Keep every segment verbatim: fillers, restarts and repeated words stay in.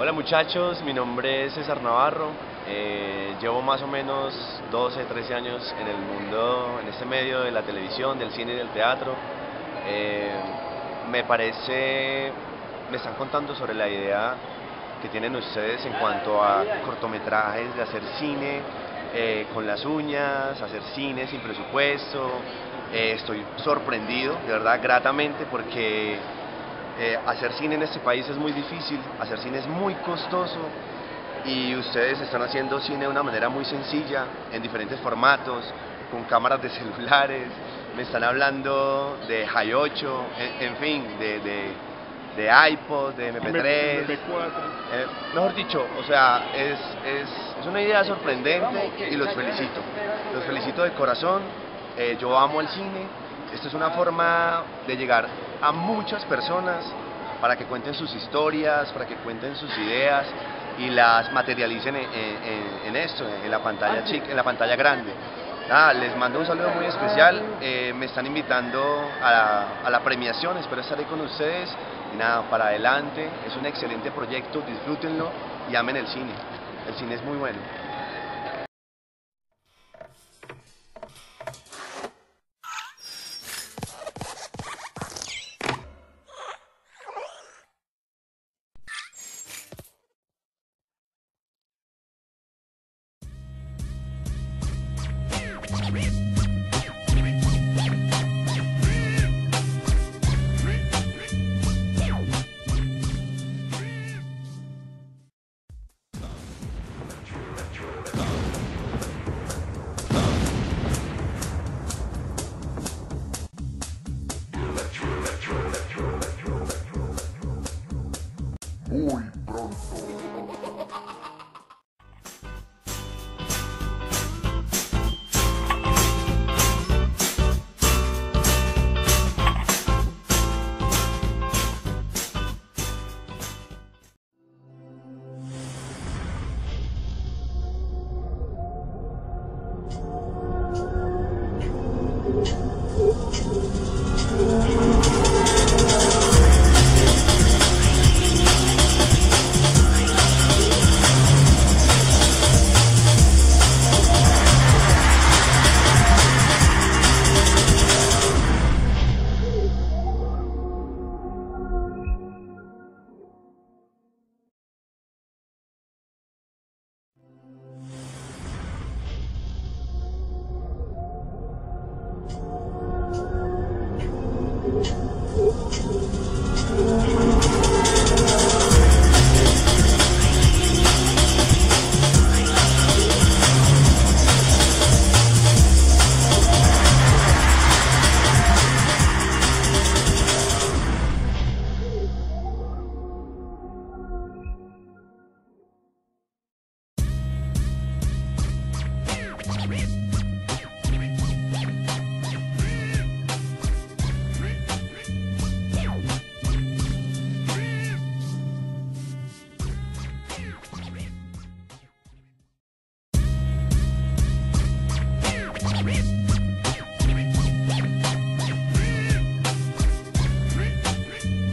Hola muchachos, mi nombre es César Navarro, eh, llevo más o menos doce, trece años en el mundo, en este medio de la televisión, del cine y del teatro. Eh, me parece, me están contando sobre la idea que tienen ustedes en cuanto a cortometrajes, de hacer cine eh, con las uñas, hacer cine sin presupuesto. Eh, estoy sorprendido, de verdad, gratamente, porque Eh, hacer cine en este país es muy difícil, hacer cine es muy costoso y ustedes están haciendo cine de una manera muy sencilla, en diferentes formatos, con cámaras de celulares, me están hablando de Hi ocho, en, en fin, de, de, de iPod, de M P tres, M P cuatro. Eh, mejor dicho, o sea, es, es, es una idea sorprendente y los felicito, los felicito de corazón. Eh, yo amo el cine. Esto es una forma de llegar a muchas personas para que cuenten sus historias, para que cuenten sus ideas y las materialicen en, en, en esto, en la pantalla chica, en la pantalla grande. Nada, les mando un saludo muy especial, eh, me están invitando a la, a la premiación, espero estar ahí con ustedes y nada, para adelante, es un excelente proyecto, disfrútenlo y amen el cine, el cine es muy bueno. Muy pronto.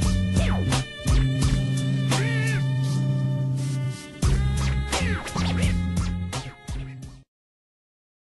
Three.